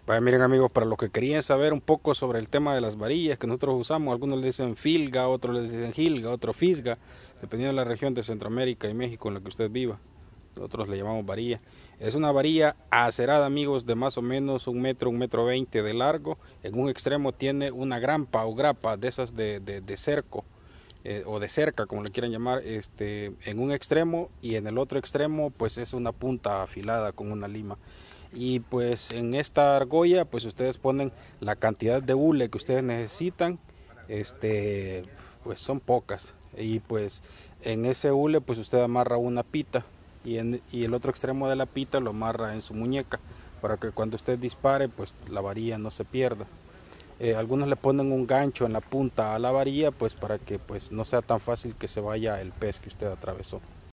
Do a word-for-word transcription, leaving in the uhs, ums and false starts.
Vaya, miren amigos, para los que querían saber un poco sobre el tema de las varillas que nosotros usamos, algunos le dicen filga, otros le dicen gilga, otros fisga, dependiendo de la región de Centroamérica y México en la que usted viva. Nosotros le llamamos varilla. Es una varilla acerada, amigos, de más o menos un metro, un metro veinte de largo. En un extremo tiene una grampa o grapa de esas de, de, de cerco, eh, o de cerca, como le quieran llamar, este, en un extremo, y en el otro extremo pues es una punta afilada con una lima. Y pues en esta argolla pues ustedes ponen la cantidad de hule que ustedes necesitan. Este, pues son pocas, y pues en ese hule pues usted amarra una pita, y, en, y el otro extremo de la pita lo amarra en su muñeca para que cuando usted dispare pues la varilla no se pierda. Eh, algunos le ponen un gancho en la punta a la varilla pues para que pues no sea tan fácil que se vaya el pez que usted atravesó.